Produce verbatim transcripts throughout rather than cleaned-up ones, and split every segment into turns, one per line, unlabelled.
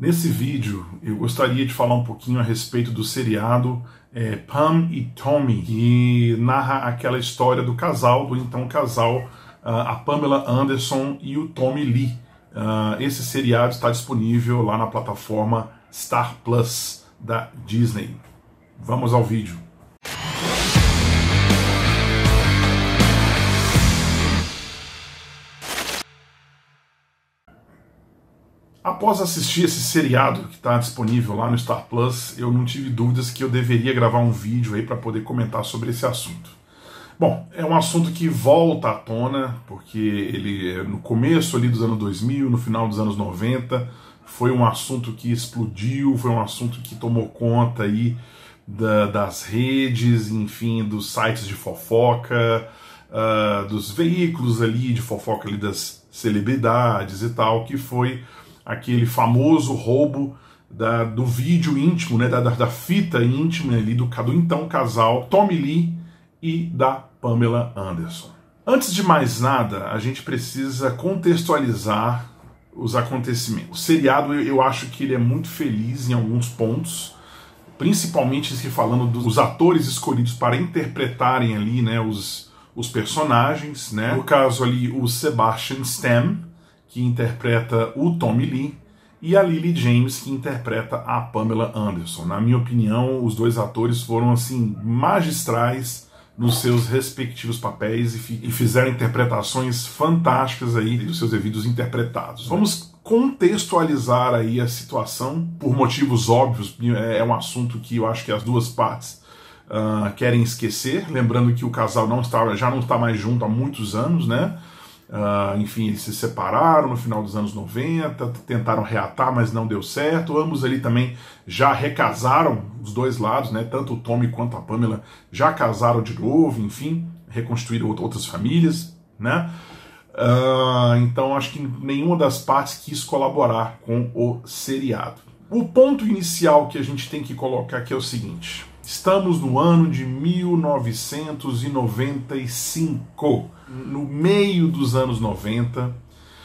Nesse vídeo eu gostaria de falar um pouquinho a respeito do seriado é, Pam e Tommy, que narra aquela história do casal, do então casal, uh, a Pamela Anderson e o Tommy Lee. Uh, esse seriado está disponível lá na plataforma Star Plus da Disney. Vamos ao vídeo. Após assistir esse seriado que está disponível lá no Star Plus, eu não tive dúvidas que eu deveria gravar um vídeo aí para poder comentar sobre esse assunto. Bom, é um assunto que volta à tona, porque ele no começo ali dos anos dois mil, no final dos anos noventa, foi um assunto que explodiu, foi um assunto que tomou conta aí da, das redes, enfim, dos sites de fofoca, uh, dos veículos ali de fofoca ali das celebridades e tal, que foi aquele famoso roubo da, do vídeo íntimo, né, da, da fita íntima ali do, do então casal Tommy Lee e da Pamela Anderson. Antes de mais nada, a gente precisa contextualizar os acontecimentos. O seriado, eu, eu acho que ele é muito feliz em alguns pontos, principalmente se falando dos atores escolhidos para interpretarem ali, né, os, os personagens, né? No caso ali, o Sebastian Stan, que interpreta o Tommy Lee, e a Lily James, que interpreta a Pamela Anderson. Na minha opinião, os dois atores foram assim magistrais nos seus respectivos papéis e, e fizeram interpretações fantásticas aí dos seus devidos interpretados. Vamos contextualizar aí a situação, por motivos óbvios, é um assunto que eu acho que as duas partes uh, querem esquecer, lembrando que o casal não está, já não está mais junto há muitos anos, né? Uh, enfim, eles se separaram no final dos anos noventa, tentaram reatar, mas não deu certo. Ambos ali também já recasaram, os dois lados, né? Tanto o Tommy quanto a Pamela já casaram de novo, enfim, reconstruíram outras famílias, né? Uh, então acho que nenhuma das partes quis colaborar com o seriado. O ponto inicial que a gente tem que colocar aqui é o seguinte: estamos no ano de mil novecentos e noventa e cinco, no meio dos anos noventa.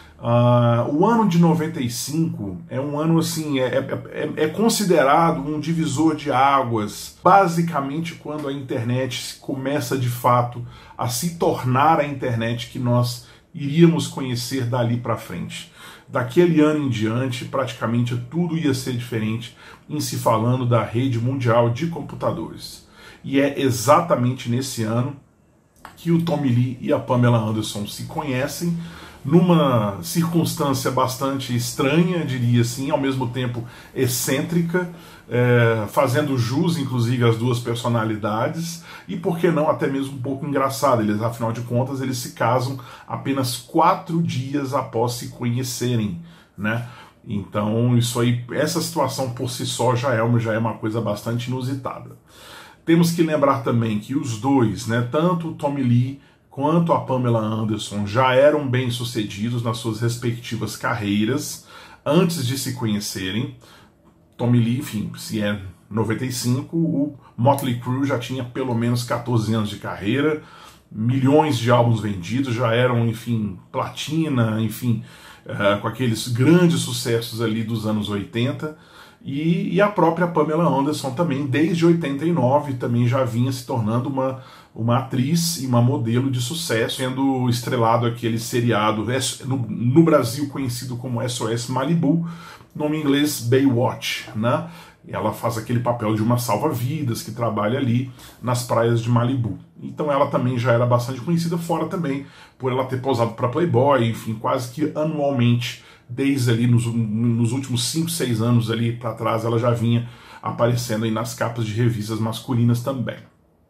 Uh, o ano de noventa e cinco é um ano assim, é, é, é considerado um divisor de águas, basicamente quando a internet começa de fato a se tornar a internet que nós iríamos conhecer dali para frente. Daquele ano em diante, praticamente tudo ia ser diferente em se falando da rede mundial de computadores. E é exatamente nesse ano que o Tommy Lee e a Pamela Anderson se conhecem, numa circunstância bastante estranha, diria assim, ao mesmo tempo excêntrica, é, fazendo jus, inclusive, às duas personalidades, e por que não até mesmo um pouco engraçado. Eles, afinal de contas, eles se casam apenas quatro dias após se conhecerem, né? Então, isso aí, essa situação por si só já é uma, já é uma coisa bastante inusitada. Temos que lembrar também que os dois, né, tanto o Tommy Lee quanto a Pamela Anderson, já eram bem-sucedidos nas suas respectivas carreiras antes de se conhecerem. Tommy Lee, enfim, se é noventa e cinco, o Motley Crue já tinha pelo menos quatorze anos de carreira, milhões de álbuns vendidos, já eram, enfim, platina, enfim, uh, com aqueles grandes sucessos ali dos anos oitenta. E, e a própria Pamela Anderson também, desde oitenta e nove, também já vinha se tornando uma, uma atriz e uma modelo de sucesso, sendo estrelado aquele seriado no, no Brasil conhecido como S O S Malibu, nome em inglês Baywatch, né? E ela faz aquele papel de uma salva-vidas que trabalha ali nas praias de Malibu. Então ela também já era bastante conhecida, fora também por ela ter posado para Playboy, enfim, quase que anualmente, desde ali nos, nos últimos cinco, seis anos ali para trás, ela já vinha aparecendo aí nas capas de revistas masculinas também.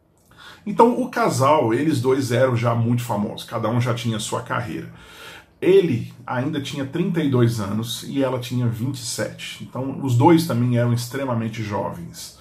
Então o casal, eles dois eram já muito famosos, cada um já tinha sua carreira. Ele ainda tinha trinta e dois anos e ela tinha vinte e sete, então os dois também eram extremamente jovens.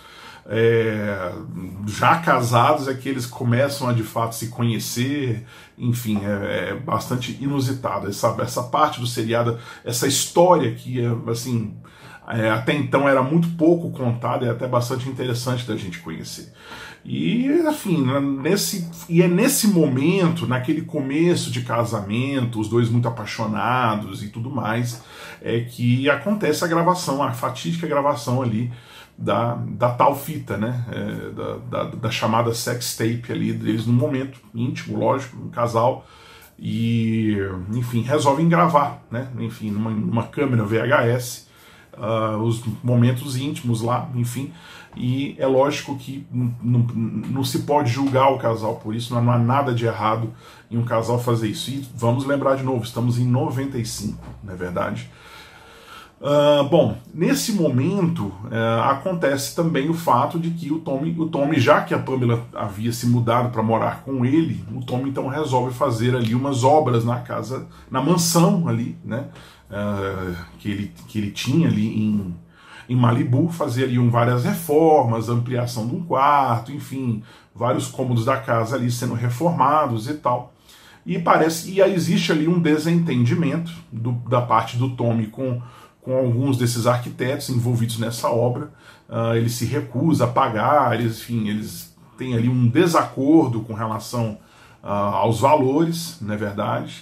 É, já casados é que eles começam a de fato se conhecer, enfim, é, é bastante inusitado essa, essa parte do seriado, essa história que é assim, é, até então era muito pouco contado e até bastante interessante da gente conhecer. E, enfim, nesse, e é nesse momento, naquele começo de casamento, os dois muito apaixonados e tudo mais, é que acontece a gravação, a fatídica gravação ali da, da tal fita, né? É, da, da, da chamada sex tape ali deles num momento íntimo, lógico, um casal, e, enfim, resolvem gravar, né? Enfim, numa, numa câmera V H S, uh, os momentos íntimos lá, enfim. E é lógico que não se pode julgar o casal por isso, não há nada de errado em um casal fazer isso. E vamos lembrar de novo, estamos em noventa e cinco, não é verdade? Uh, bom, nesse momento uh, acontece também o fato de que o Tommy, o Tommy, já que a Pamela havia se mudado para morar com ele, o Tommy então resolve fazer ali umas obras na casa, na mansão ali, né, uh, que, ele, que ele tinha ali em, em Malibu, fazer ali um, várias reformas, ampliação de um quarto, enfim, vários cômodos da casa ali sendo reformados e tal. E parece e aí existe ali um desentendimento do, da parte do Tommy com com alguns desses arquitetos envolvidos nessa obra. Uh, ele se recusa a pagar, eles, enfim, eles têm ali um desacordo com relação uh, aos valores, não é verdade?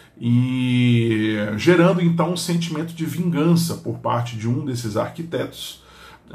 E gerando então um sentimento de vingança por parte de um desses arquitetos,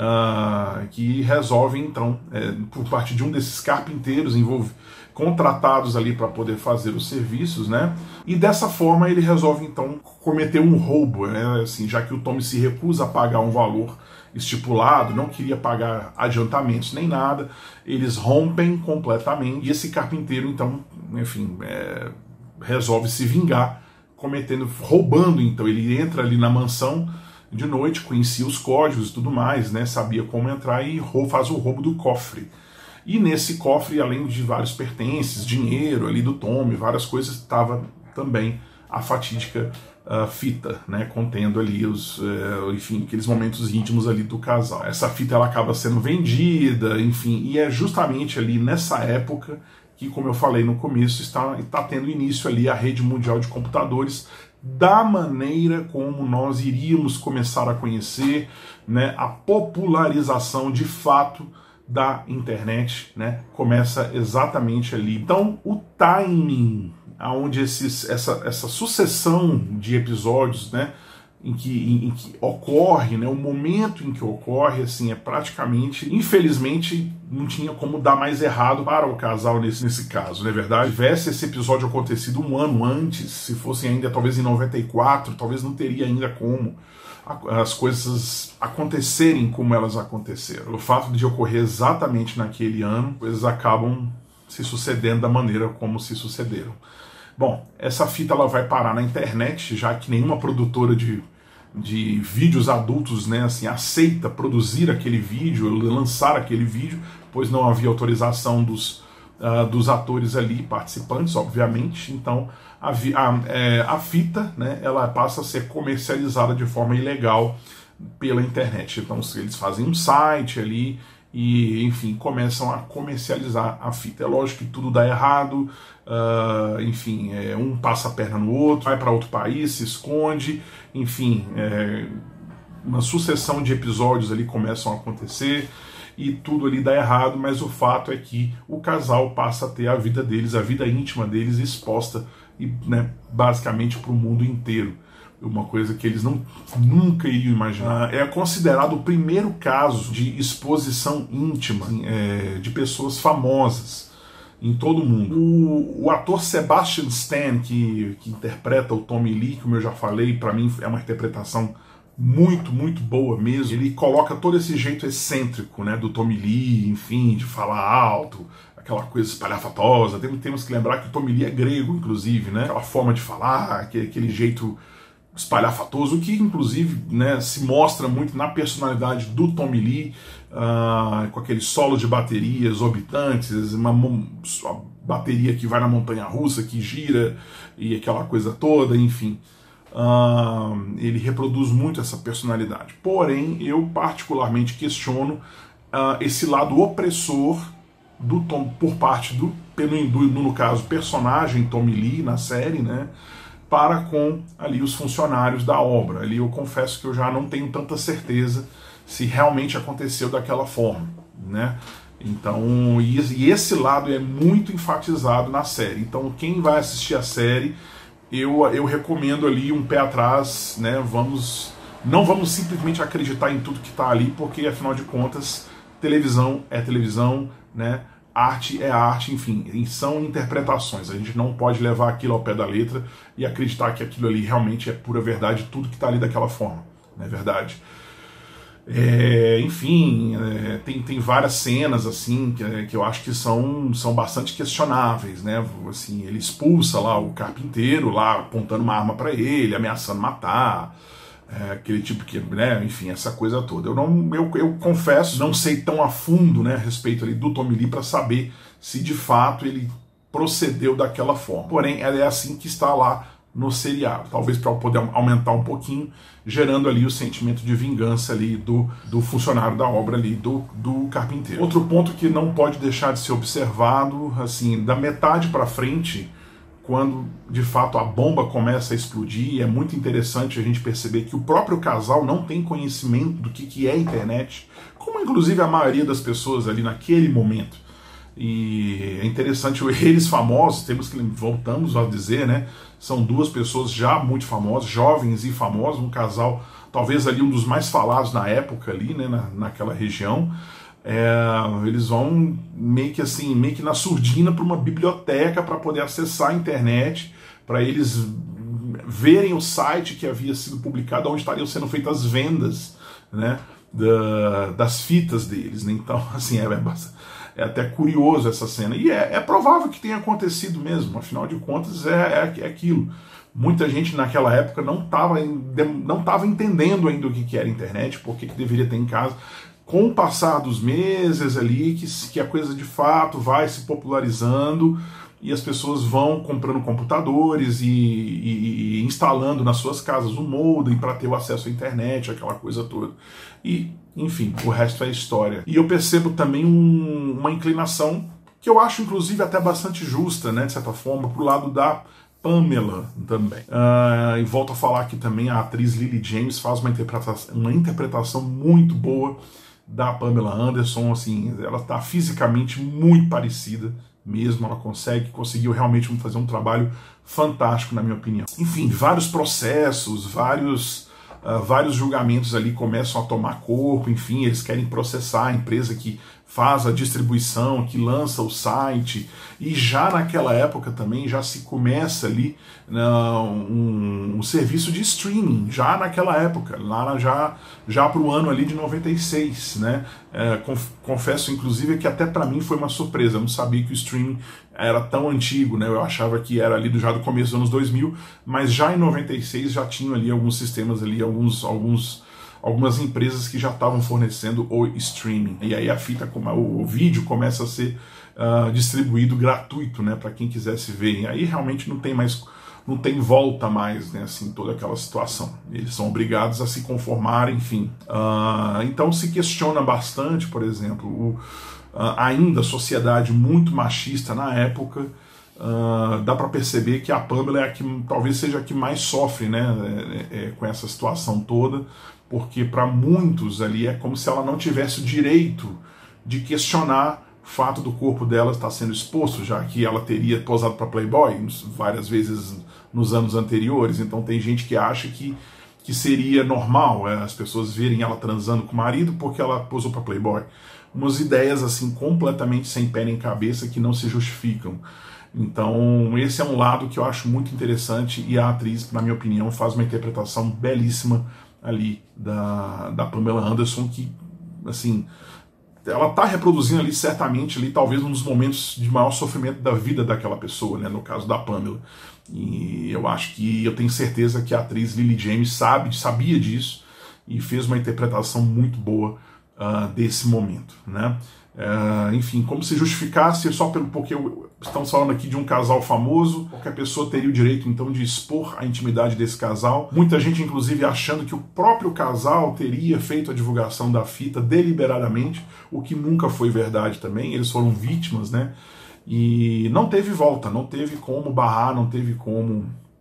uh, que resolve então, é, por parte de um desses carpinteiros envolvidos, contratados ali para poder fazer os serviços, né? E dessa forma ele resolve então cometer um roubo, né? Assim, já que o Tommy se recusa a pagar um valor estipulado, não queria pagar adiantamentos nem nada, eles rompem completamente e esse carpinteiro então, enfim, é, resolve se vingar, cometendo, roubando. Então ele entra ali na mansão de noite, conhecia os códigos e tudo mais, né? Sabia como entrar e faz o roubo do cofre. E nesse cofre, além de vários pertences, dinheiro ali do Tommy, várias coisas, estava também a fatídica uh, fita, né, contendo ali os, uh, enfim, aqueles momentos íntimos ali do casal. Essa fita ela acaba sendo vendida, enfim, e é justamente ali nessa época que, como eu falei no começo, está, está tendo início ali a rede mundial de computadores da maneira como nós iríamos começar a conhecer, né, a popularização de fato da internet, né, começa exatamente ali. Então, o timing aonde esses, essa, essa sucessão de episódios, né, em que, em, em que ocorre, né, o momento em que ocorre, assim, é praticamente, infelizmente, não tinha como dar mais errado para o casal nesse, nesse caso, não é verdade? Se tivesse esse episódio acontecido um ano antes, se fosse ainda talvez em noventa e quatro, talvez não teria ainda como as coisas acontecerem como elas aconteceram. O fato de ocorrer exatamente naquele ano, coisas acabam se sucedendo da maneira como se sucederam. Bom, essa fita ela vai parar na internet, já que nenhuma produtora de, de vídeos adultos, né, assim, aceita produzir aquele vídeo, lançar aquele vídeo, pois não havia autorização dos, uh, dos atores ali, participantes, obviamente. Então a, a, é, a fita, né, ela passa a ser comercializada de forma ilegal pela internet. Então eles fazem um site ali e, enfim, começam a comercializar a fita. É lógico que tudo dá errado, uh, enfim, é, um passa a perna no outro, vai para outro país, se esconde, enfim, é, uma sucessão de episódios ali começam a acontecer e tudo ali dá errado, mas o fato é que o casal passa a ter a vida deles, a vida íntima deles exposta, e, né, basicamente para o mundo inteiro. Uma coisa que eles não, nunca iriam imaginar. É considerado o primeiro caso de exposição íntima é, de pessoas famosas em todo o mundo. O, o ator Sebastian Stan, que, que interpreta o Tommy Lee, como eu já falei, para mim é uma interpretação muito, muito boa mesmo. Ele coloca todo esse jeito excêntrico, né, do Tommy Lee, enfim, de falar alto, aquela coisa espalhafatosa. Temos que lembrar que o Tommy Lee é grego, inclusive, né? Aquela forma de falar, aquele, aquele jeito espalhafatoso, que inclusive, né, se mostra muito na personalidade do Tommy Lee, uh, com aqueles solos de bateria exorbitantes, uma, uma bateria que vai na montanha-russa, que gira, e aquela coisa toda, enfim. Uh, ele reproduz muito essa personalidade. Porém, eu particularmente questiono uh, esse lado opressor do Tom, por parte do, pelo, do, no caso, personagem Tommy Lee na série, né? para com ali os funcionários da obra. Ali eu confesso que eu já não tenho tanta certeza se realmente aconteceu daquela forma, né? Então, e esse lado é muito enfatizado na série. Então, quem vai assistir a série, eu, eu recomendo ali um pé atrás, né? Vamos, não vamos simplesmente acreditar em tudo que está ali, porque afinal de contas, televisão é televisão, né? Arte é arte, enfim, são interpretações. A gente não pode levar aquilo ao pé da letra e acreditar que aquilo ali realmente é pura verdade, tudo que está ali daquela forma, não é verdade? É, enfim, é, tem, tem várias cenas assim que, que eu acho que são, são bastante questionáveis, né? Assim, ele expulsa lá o carpinteiro, lá apontando uma arma para ele, ameaçando matar. É, aquele tipo que, né, enfim, essa coisa toda. Eu não, eu, eu confesso, não sei tão a fundo, né, a respeito ali do Tommy Lee para saber se de fato ele procedeu daquela forma. Porém, é assim que está lá no seriado, talvez para poder aumentar um pouquinho, gerando ali o sentimento de vingança ali do, do funcionário da obra ali, do, do carpinteiro. Outro ponto que não pode deixar de ser observado, assim, da metade para frente, quando de fato a bomba começa a explodir, é muito interessante a gente perceber que o próprio casal não tem conhecimento do que, que é internet, como inclusive a maioria das pessoas ali naquele momento. E é interessante, eles famosos, temos que, voltamos a dizer, né, são duas pessoas já muito famosas, jovens e famosos, um casal talvez ali um dos mais falados na época ali, né, na, naquela região. É, eles vão meio que assim, meio que na surdina para uma biblioteca para poder acessar a internet, para eles verem o site que havia sido publicado, onde estariam sendo feitas as vendas, né, da, das fitas deles, né? Então, assim, é, é até curioso essa cena, e é, é provável que tenha acontecido mesmo, afinal de contas é, é, é aquilo. Muita gente naquela época não estava não tava entendendo ainda o que, que era internet, por que, que deveria ter em casa. Com o passar dos meses ali, que, que a coisa de fato vai se popularizando e as pessoas vão comprando computadores e, e, e instalando nas suas casas um modem para ter o acesso à internet, aquela coisa toda. E, enfim, o resto é história. E eu percebo também um, uma inclinação, que eu acho inclusive até bastante justa, né, de certa forma, pro lado da Pamela também. Uh, e volto a falar que também a atriz Lily James faz uma interpretação, uma interpretação muito boa da Pamela Anderson, assim, ela está fisicamente muito parecida mesmo, ela consegue, conseguiu realmente fazer um trabalho fantástico, na minha opinião. Enfim, vários processos, vários, uh, vários julgamentos ali começam a tomar corpo, enfim, eles querem processar a empresa que faz a distribuição, que lança o site, e já naquela época também já se começa ali uh, um, um serviço de streaming, já naquela época, lá já, já para o ano ali de noventa e seis, né? É, confesso inclusive que até para mim foi uma surpresa, eu não sabia que o streaming era tão antigo, né? Eu achava que era ali do, já do começo dos anos dois mil, mas já em noventa e seis já tinham ali alguns sistemas ali, alguns... alguns algumas empresas que já estavam fornecendo o streaming. E aí a fita, o vídeo começa a ser uh, distribuído gratuito, né, para quem quisesse ver. E aí realmente não tem mais, não tem volta mais, né, assim, toda aquela situação. Eles são obrigados a se conformar, enfim. Uh, então se questiona bastante, por exemplo, o, uh, ainda a sociedade muito machista na época. Uh, dá para perceber que a Pamela é a que talvez seja a que mais sofre, né, é, é, com essa situação toda, porque para muitos ali é como se ela não tivesse o direito de questionar o fato do corpo dela estar sendo exposto, já que ela teria posado para Playboy várias vezes nos anos anteriores. Então tem gente que acha que, que seria normal é, as pessoas verem ela transando com o marido porque ela posou para Playboy. Umas ideias assim completamente sem pé nem cabeça que não se justificam. Então esse é um lado que eu acho muito interessante, e a atriz, na minha opinião, faz uma interpretação belíssima ali da, da Pamela Anderson, que assim, ela está reproduzindo ali certamente ali talvez um dos momentos de maior sofrimento da vida daquela pessoa, né, no caso da Pamela. E eu acho que, eu tenho certeza que a atriz Lily James sabe, sabia disso e fez uma interpretação muito boa uh, desse momento, né? Uh, enfim, como se justificasse só pelo porque estamos falando aqui de um casal famoso, qualquer pessoa teria o direito então de expor a intimidade desse casal. Muita gente inclusive achando que o próprio casal teria feito a divulgação da fita deliberadamente, o que nunca foi verdade também. Eles foram vítimas, né? E não teve volta, não teve como barrar, não teve como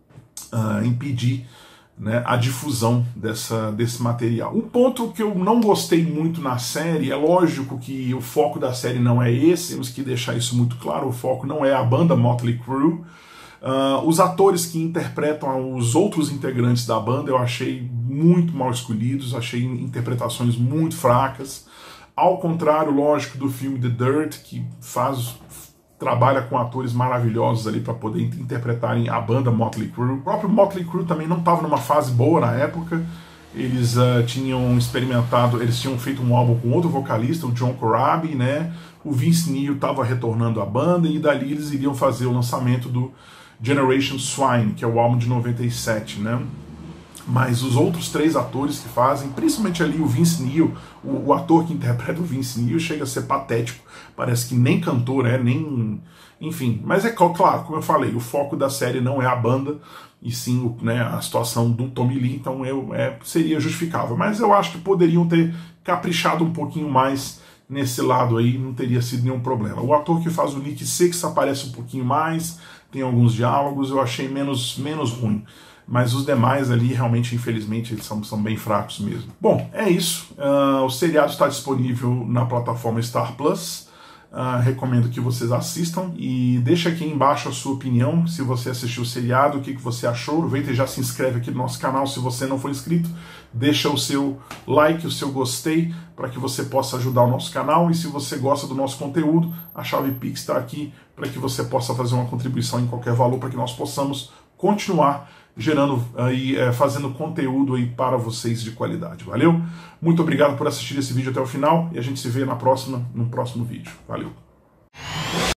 uh, impedir, né, a difusão dessa, desse material. Um ponto que eu não gostei muito na série, é lógico que o foco da série não é esse, temos que deixar isso muito claro, o foco não é a banda Motley Crue. Uh, os atores que interpretam os outros integrantes da banda eu achei muito mal escolhidos, achei interpretações muito fracas, ao contrário, lógico, do filme The Dirt, que faz... trabalha com atores maravilhosos ali para poder interpretarem a banda Motley Crue. O próprio Motley Crue também não estava numa fase boa na época. Eles uh, tinham experimentado, eles tinham feito um álbum com outro vocalista, o John Corabi, né? O Vince Neil estava retornando à banda e dali eles iriam fazer o lançamento do Generation Swine, que é o álbum de noventa e sete, né? Mas os outros três atores que fazem, principalmente ali o Vince Neil, o, o ator que interpreta o Vince Neil chega a ser patético, parece que nem cantor é, nem... enfim, mas é claro, como eu falei, o foco da série não é a banda, e sim o, né, a situação do Tommy Lee, então eu, é, seria justificável, mas eu acho que poderiam ter caprichado um pouquinho mais nesse lado aí, não teria sido nenhum problema. O ator que faz o Nick Six aparece um pouquinho mais, tem alguns diálogos, eu achei menos, menos ruim. Mas os demais ali, realmente, infelizmente, eles são, são bem fracos mesmo. Bom, é isso. Uh, o seriado está disponível na plataforma Star Plus. Uh, recomendo que vocês assistam. E deixa aqui embaixo a sua opinião, se você assistiu o seriado, o que, que você achou. Aproveita e já se inscreve aqui no nosso canal se você não for inscrito. Deixa o seu like, o seu gostei, para que você possa ajudar o nosso canal. E se você gosta do nosso conteúdo, a chave Pix está aqui para que você possa fazer uma contribuição em qualquer valor, para que nós possamos continuar gerando aí, é, fazendo conteúdo aí para vocês de qualidade. Valeu? Muito obrigado por assistir esse vídeo até o final e a gente se vê na próxima, no próximo vídeo. Valeu!